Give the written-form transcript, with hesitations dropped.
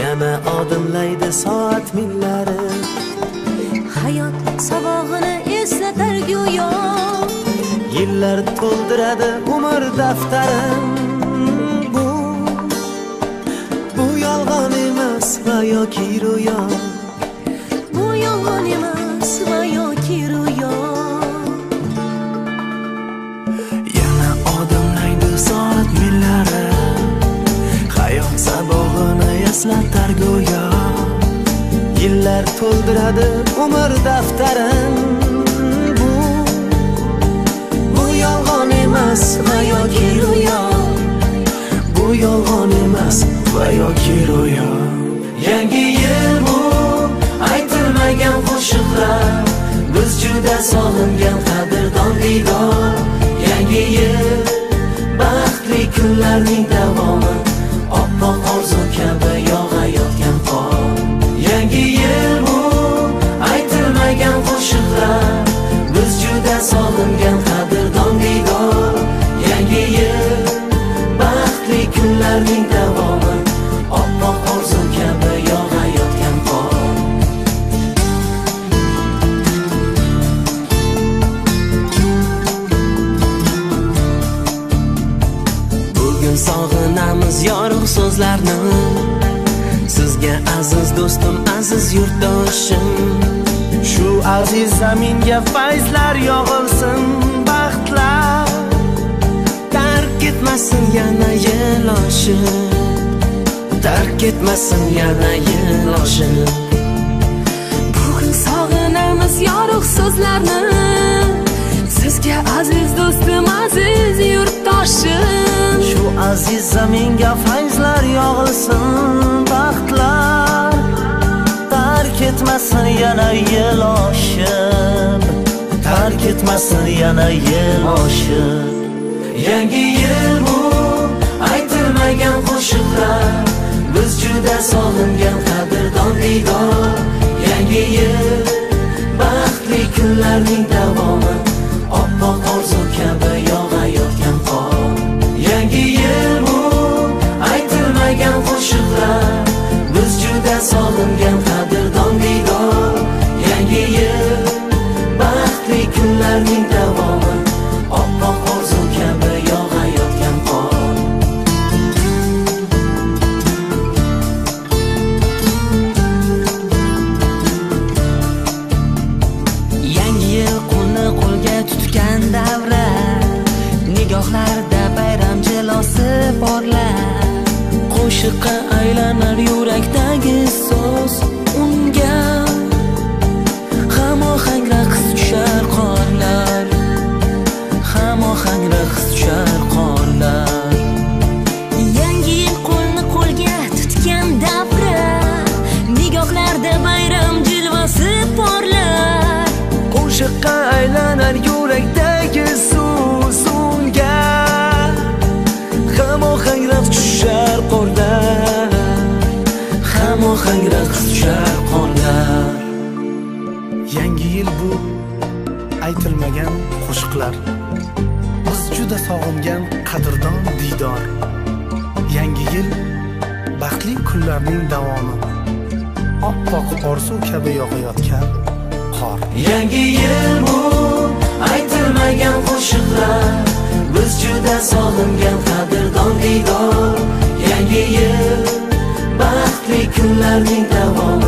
yana odimlaydi soat millari. Hayot sabog'ini eslatar go'yo, Yillar to'ldiradi umr daftarim. Bu yolg'on emas va yoki ro'yo. bu yolg'on emas va yoki ro'yo. Yana odimlaydi soat millari, hayot sabog'ini eslatar go'yo. Yillar to'ldiradi umr daftarim. Bu yolg'on emas va yoki ro'yo. Bu yolg'on emas va yoki ro'yo. Yangi yil bu aytilmagan qo'shiqlar, biz juda sog'ingan qadrdon diydor. Yangi yil baxtli kunlarning davomi, oppoq orzu kabi yog'ayotgan qor. Yangi yil bu aytilmagan qo'shiqlar, biz juda sog'ingan qadrdon diydor. Yangi yil baxtli kunlarning davomi, oppoq orzu kabi yog'ayotgan qor. Bugun sog'inamiz yorug' so'zlarni, sizga aziz do'stim, aziz yurtdoshim. Shu aziz zaminga fayzlar yog'ilsin, baxtlar tark etmasin yana yeloshi, tark etmasin yana yeloshi. Bugun sog'inamiz yorug' so'zlarni, sizga aziz do'stim, aziz yurtdoshim. Shu aziz zaminga fayzlar yog'ilsin, baxtlar tark etmasin yana yeloshim, tark etmasin yana yeloshim. Yangi yil bu aytilmagan qo'shiqlar, biz juda sog'ingan qadrdon diydor. Yangi yil baxtli kunlarning davomi, oppoq orzu kabi yog'ayotgan qor. Yangi yil bu aytilmagan qo'shiqlar, biz juda sog'ingan qadrdon diydor. Yangi yil baxtli kunlarning davomi, oppoq orzu kabi yog'ayotgan qor. Yangi yil qo'lni qo'lga tutgan davra, nigohlarda bayram jilosi porlar. Qo'shiqqa aylanar yurakdagi so'z, unga hamohang raqs tushar qorlar, hamohang raqs tushar qorlar. Yangi yil qo'lni qo'lga tutgan davra, nigohlarda bayram jilvasi porlar. Qo'shiqqa aylanar yurakdagi so'z, unga hamohang raqs tushar qorlar, hamohang raqs tushar qorlar. Yangi yil bu aytilmagan qo'shiqlar, biz juda sog'ingan qadrdon diydor. Yangi yil baxtli kunlarning davomi, oppoq orzu kabi yog'ayotgan qor. Yangi yil bu aytilmagan qo'shiqlar, biz juda sog'ingan qadrdon diydor. Yangi yil baxtli kunlarning davomi,